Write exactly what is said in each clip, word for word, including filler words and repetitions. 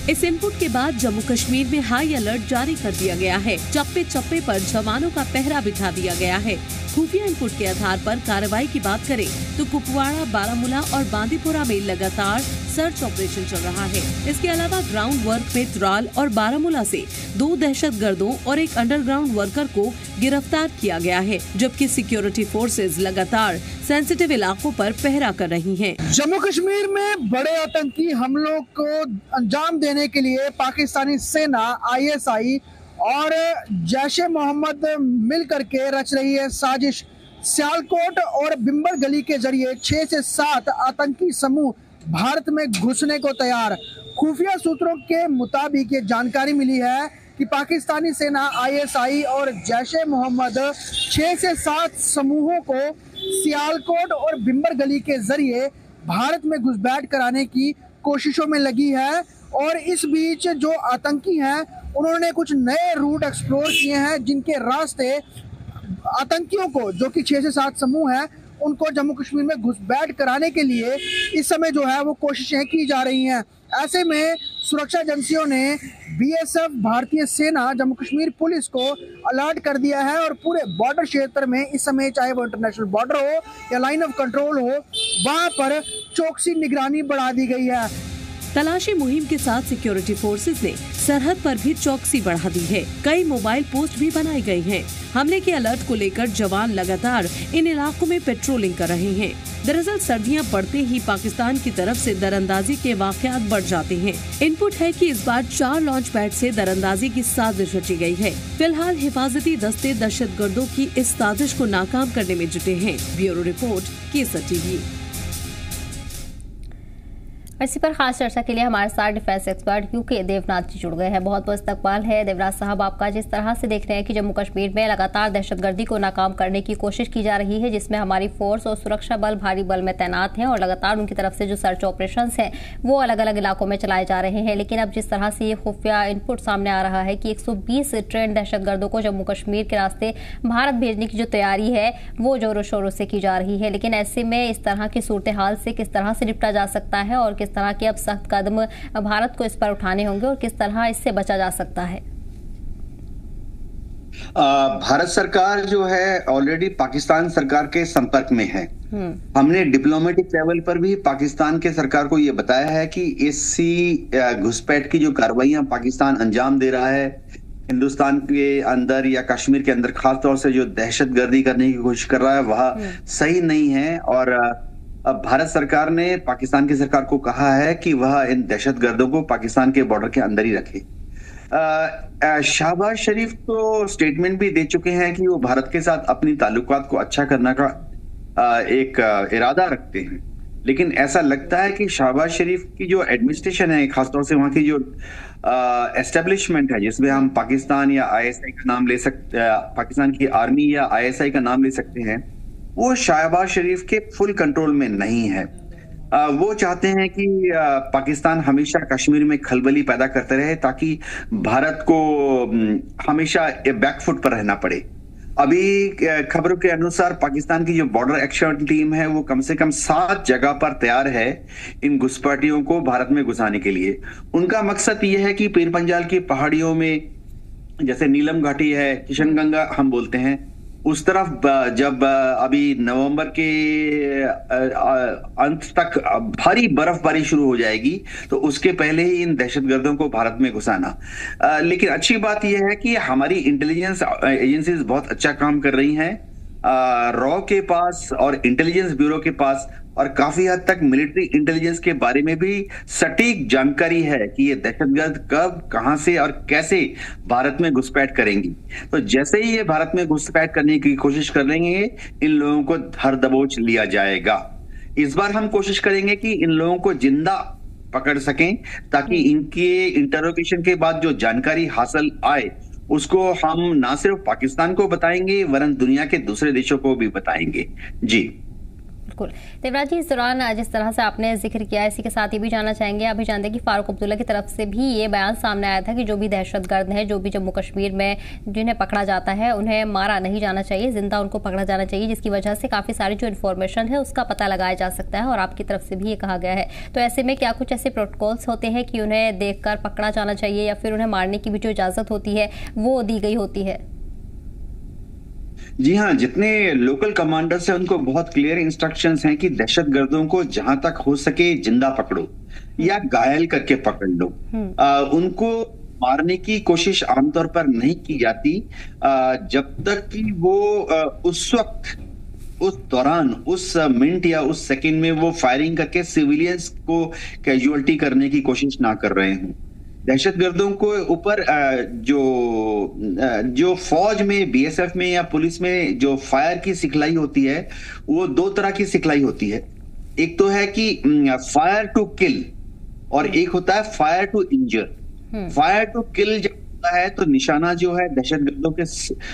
इस इनपुट के बाद जम्मू कश्मीर में हाई अलर्ट जारी कर दिया गया है। चप्पे चप्पे पर जवानों का पहरा बिठा दिया गया है। खुफिया इनपुट के आधार पर कार्रवाई की बात करें तो कुपवाड़ा, बारामूला और बांदीपुरा में लगातार सर्च ऑपरेशन चल रहा है। इसके अलावा ग्राउंड वर्क में त्राल और बारामूला से दो दहशतगर्दों और एक अंडरग्राउंड वर्कर को गिरफ्तार किया गया है, जबकि सिक्योरिटी फोर्सेज लगातार सेंसिटिव इलाकों पर पहरा कर रही हैं। जम्मू कश्मीर में बड़े आतंकी हमलों को अंजाम देने के लिए पाकिस्तानी सेना, आई एस आई और जैश-ए मोहम्मद मिल करके रच रही है साजिश। सियालकोट और बिम्बर गली के जरिए छह से सात आतंकी समूह भारत में घुसने को तैयार। खुफिया सूत्रों के मुताबिक ये जानकारी मिली है कि पाकिस्तानी सेना, आई एस आई और जैश-ए मोहम्मद छह से सात समूहों को सियालकोट और बिम्बर गली के जरिए भारत में घुसपैठ कराने की कोशिशों में लगी है। और इस बीच जो आतंकी हैं उन्होंने कुछ नए रूट एक्सप्लोर किए हैं, जिनके रास्ते आतंकियों को, जो कि छह से सात समूह हैं, उनको जम्मू कश्मीर में घुसपैठ कराने के लिए इस समय जो है वो कोशिशें की जा रही हैं। ऐसे में सुरक्षा एजेंसियों ने बी एस एफ, भारतीय सेना, जम्मू कश्मीर पुलिस को अलर्ट कर दिया है और पूरे बॉर्डर क्षेत्र में इस समय, चाहे वो इंटरनेशनल बॉर्डर हो या लाइन ऑफ कंट्रोल हो, वहां पर चौकसी निगरानी बढ़ा दी गई है। तलाशी मुहिम के साथ सिक्योरिटी फोर्सेज ने सरहद पर भी चौकसी बढ़ा दी है। कई मोबाइल पोस्ट भी बनाई गई हैं। हमले के अलर्ट को लेकर जवान लगातार इन इलाकों में पेट्रोलिंग कर रहे हैं। दरअसल सर्दियां पड़ते ही पाकिस्तान की तरफ से दरअंदाजी के वाकयात बढ़ जाते हैं। इनपुट है कि इस बार चार लॉन्च पैड से दरअंदाजी की साजिश रची गई है। फिलहाल हिफाजती दस्ते दहशतगर्दों की इस साजिश को नाकाम करने में जुटे हैं। Bureau report, Kesar TV. इसी पर खास चर्चा के लिए हमारे साथ डिफेंस एक्सपर्ट यू के देवनाथ जी जुड़ गए हैं। बहुत बहुत इस्तकबाल है देवनाथ साहब आपका। जिस तरह से देख रहे हैं कि जम्मू कश्मीर में लगातार दहशतगर्दी को नाकाम करने की कोशिश की जा रही है, जिसमें हमारी फोर्स और सुरक्षा बल भारी बल में तैनात हैं और लगातार उनकी तरफ से जो सर्च ऑपरेशन हैं वो अलग अलग इलाकों में चलाए जा रहे हैं। लेकिन अब जिस तरह से ये खुफिया इनपुट सामने आ रहा है कि एक सौ बीस ट्रेंड दहशतगर्दों को जम्मू कश्मीर के रास्ते भारत भेजने की जो तैयारी है वो जोरों शोरों से की जा रही है। लेकिन ऐसे में इस तरह की सूरत हाल से किस तरह से निपटा जा सकता है और किस तरह के अब सख्त कदम भारत को इस पर उठाने होंगे और किस तरह इससे बचा जा सकता है? आ, भारत सरकार जो है ऑलरेडी पाकिस्तान सरकार के संपर्क में है। हमने डिप्लोमेटिक लेवल पर भी पाकिस्तान के सरकार को यह बताया है कि इसी घुसपैठ की जो कार्रवाइयां पाकिस्तान अंजाम दे रहा है हिंदुस्तान के अंदर या कश्मीर के अंदर, खास तौर से जो दहशतगर्दी करने की कोशिश कर रहा है वह सही नहीं है। और अब भारत सरकार ने पाकिस्तान की सरकार को कहा है कि वह इन दहशतगर्दों को पाकिस्तान के बॉर्डर के अंदर ही रखे। शहबाज शरीफ तो स्टेटमेंट भी दे चुके हैं कि वो भारत के साथ अपनी ताल्लुकात को अच्छा करने का आ, एक आ, इरादा रखते हैं। लेकिन ऐसा लगता है कि शहबाज शरीफ की जो एडमिनिस्ट्रेशन है, खासतौर से वहां की जो एस्टेब्लिशमेंट है, जिसमें हम पाकिस्तान या आई एस आई का नाम ले सकते, पाकिस्तान की आर्मी या आई एस आई का नाम ले सकते हैं, वो शहबाज शरीफ के फुल कंट्रोल में नहीं है। आ, वो चाहते हैं कि आ, पाकिस्तान हमेशा कश्मीर में खलबली पैदा करते रहे ताकि भारत को हमेशा बैकफुट पर रहना पड़े। अभी खबरों के अनुसार पाकिस्तान की जो बॉर्डर एक्शन टीम है वो कम से कम सात जगह पर तैयार है इन घुसपैठियों को भारत में घुसाने के लिए। उनका मकसद ये है कि पीर पंजाल की पहाड़ियों में, जैसे नीलम घाटी है, किशनगंगा हम बोलते हैं, उस तरफ जब अभी नवंबर के अंत तक भारी बर्फबारी शुरू हो जाएगी तो उसके पहले ही इन दहशतगर्दों को भारत में घुसाना। लेकिन अच्छी बात यह है कि हमारी इंटेलिजेंस एजेंसीज बहुत अच्छा काम कर रही हैं। रॉ के पास और इंटेलिजेंस ब्यूरो के पास और काफी हद तक मिलिट्री इंटेलिजेंस के बारे में भी सटीक जानकारी है कि ये दहशतगर्द कब, कहां से और कैसे भारत में घुसपैठ करेंगी। तो जैसे ही ये भारत में घुसपैठ करने की कोशिश कर लेंगे, इन लोगों को धर दबोच लिया जाएगा। इस बार हम कोशिश करेंगे कि इन लोगों को जिंदा पकड़ सकें ताकि इनके इंटरोगेशन के बाद जो जानकारी हासिल आए उसको हम ना सिर्फ पाकिस्तान को बताएंगे वरन दुनिया के दूसरे देशों को भी बताएंगे। जी बिल्कुल। देवराज जी, इस दौरान जिस तरह से आपने जिक्र किया, इसी के साथ ये भी जानना चाहेंगे, अभी जानते हैं कि फारूक अब्दुल्ला की तरफ से भी ये बयान सामने आया था कि जो भी दहशतगर्द हैं, जो भी जम्मू कश्मीर में जिन्हें पकड़ा जाता है, उन्हें मारा नहीं जाना चाहिए, जिंदा उनको पकड़ा जाना चाहिए, जिसकी वजह से काफी सारी जो इन्फॉर्मेशन है उसका पता लगाया जा सकता है, और आपकी तरफ से भी ये कहा गया है। तो ऐसे में क्या कुछ ऐसे प्रोटोकॉल्स होते हैं कि उन्हें देखकर पकड़ा जाना चाहिए, या फिर उन्हें मारने की भी जो इजाजत होती है वो दी गई होती है? जी हाँ, जितने लोकल कमांडर्स हैं उनको बहुत क्लियर इंस्ट्रक्शंस हैं कि दहशतगर्दों को जहां तक हो सके जिंदा पकड़ो या घायल करके पकड़ लो। आ, उनको मारने की कोशिश आमतौर पर नहीं की जाती आ, जब तक कि वो आ, उस वक्त, उस दौरान, उस मिनट या उस सेकंड में वो फायरिंग करके सिविलियंस को कैजुअलिटी करने की कोशिश ना कर रहे हों। दहशतगर्दों को ऊपर जो जो फौज में, बीएसएफ में या पुलिस में जो फायर की सिखलाई होती है, वो दो तरह की सिखलाई होती है। एक तो है कि फायर टू किल और एक होता है fire to injure. Fire to kill जब होता है तो निशाना जो है दहशतगर्दों के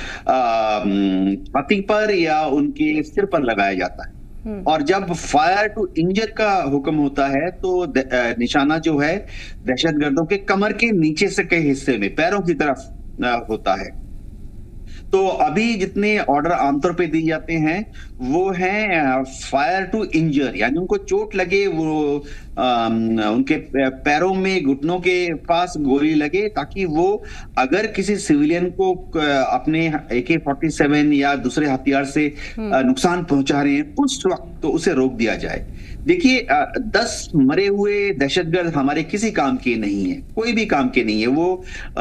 छाती पर या उनके सिर पर लगाया जाता है, और जब फायर टू इंजर का हुक्म होता है तो निशाना जो है दहशतगर्दों के कमर के नीचे से के हिस्से में, पैरों की तरफ होता है। तो अभी जितने ऑर्डर आमतौर पे दिए जाते हैं वो हैं फायर टू इंजर, यानी उनको चोट लगे, वो आ, उनके पैरों में, घुटनों के पास गोली लगे, ताकि वो अगर किसी सिविलियन को अपने ए के फोर्टी सेवन या दूसरे हथियार से नुकसान पहुंचा रहे हैं उस वक्त तो उसे रोक दिया जाए। देखिए, दस मरे हुए दहशतगर्द हमारे किसी काम के नहीं है, कोई भी काम के नहीं है। वो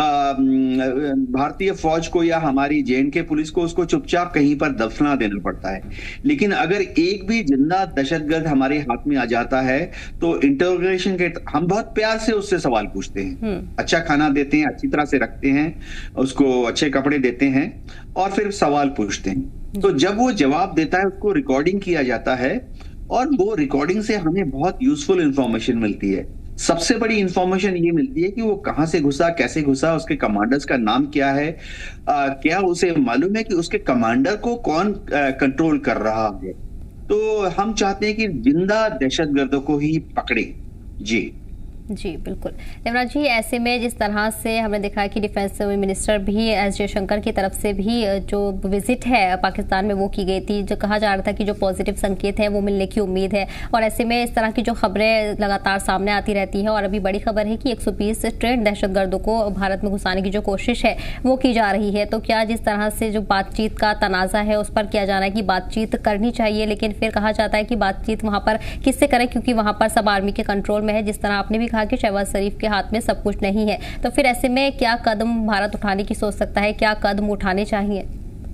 भारतीय फौज को या हमारी जे एंड के पुलिस को उसको चुपचाप कहीं पर दफना देना पड़ता है। लेकिन अगर एक भी जिंदा दहशतगर्द हमारे हाथ में आ जाता है तो इंटरोगेशन के हम बहुत प्यार से उससे सवाल पूछते हैं, अच्छा खाना देते हैं, अच्छी तरह से रखते हैं, उसको अच्छे कपड़े देते हैं और फिर सवाल पूछते हैं। तो जब वो जवाब देता है उसको रिकॉर्डिंग किया जाता है, और वो रिकॉर्डिंग से हमें बहुत यूजफुल इंफॉर्मेशन मिलती है। सबसे बड़ी इंफॉर्मेशन ये मिलती है कि वो कहां से घुसा, कैसे घुसा, उसके कमांडर्स का नाम क्या है, आ, क्या उसे मालूम है कि उसके कमांडर को कौन कंट्रोल कर रहा है। तो हम चाहते हैं कि जिंदा दहशतगर्दों को ही पकड़े। जी जी बिल्कुल। देवराज जी, ऐसे में जिस तरह से हमने देखा कि डिफेंस मिनिस्टर भी एस जयशंकर की तरफ से भी जो विजिट है पाकिस्तान में वो की गई थी, जो कहा जा रहा था कि जो पॉजिटिव संकेत हैं वो मिलने की उम्मीद है, और ऐसे में इस तरह की जो खबरें लगातार सामने आती रहती हैं, और अभी बड़ी खबर है कि एक सौ बीस ट्रेंड दहशतगर्दों को भारत में घुसाने की जो कोशिश है वो की जा रही है। तो क्या जिस तरह से जो बातचीत का तनाज़ा है उस पर किया जाना है कि बातचीत करनी चाहिए, लेकिन फिर कहा जाता है कि बातचीत वहाँ पर किससे करें, क्योंकि वहाँ पर सब आर्मी के कंट्रोल में है, जिस तरह आपने भी कहा कि शहबाज शरीफ के हाथ में सब कुछ नहीं है। तो फिर ऐसे में क्या कदम भारत उठाने की सोच सकता है, क्या कदम उठाने चाहिए?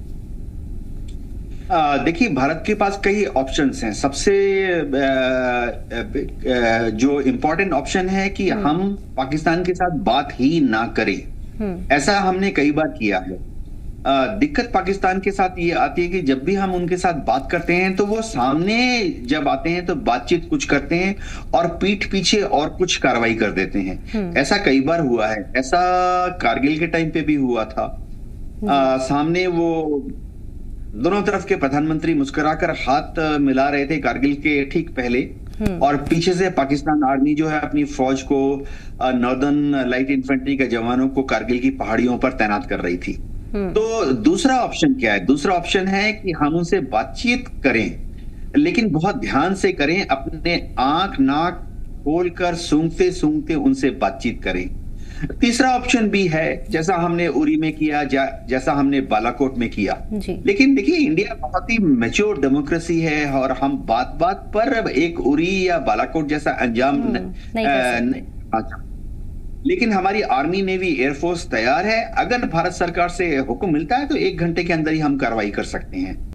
देखिए, भारत के पास कई ऑप्शंस हैं। सबसे आ, आ, जो इम्पोर्टेंट ऑप्शन है कि हम पाकिस्तान के साथ बात ही ना करें। ऐसा हमने कई बार किया है। आ, दिक्कत पाकिस्तान के साथ ये आती है कि जब भी हम उनके साथ बात करते हैं तो वो सामने जब आते हैं तो बातचीत कुछ करते हैं और पीठ पीछे और कुछ कार्रवाई कर देते हैं। ऐसा कई बार हुआ है। ऐसा कारगिल के टाइम पे भी हुआ था। आ, सामने वो दोनों तरफ के प्रधानमंत्री मुस्कुराकर हाथ मिला रहे थे कारगिल के ठीक पहले, और पीछे से पाकिस्तान आर्मी जो है अपनी फौज को, नॉर्दर्न लाइट इन्फेंट्री के जवानों को कारगिल की पहाड़ियों पर तैनात कर रही थी। तो दूसरा ऑप्शन क्या है? दूसरा ऑप्शन है कि हम उनसे बातचीत करें, लेकिन बहुत ध्यान से करें, अपने आंख नाक खोलकर सूंघते सूंघते उनसे बातचीत करें। तीसरा ऑप्शन भी है, जैसा हमने उरी में किया, जैसा हमने बालाकोट में किया। लेकिन देखिए, इंडिया बहुत ही मैच्योर डेमोक्रेसी है और हम बात बात पर एक उरी या बालाकोट जैसा अंजाम नहीं, लेकिन हमारी आर्मी, नेवी, एयरफोर्स तैयार है। अगर भारत सरकार से हुक्म मिलता है तो एक घंटे के अंदर ही हम कार्रवाई कर सकते हैं।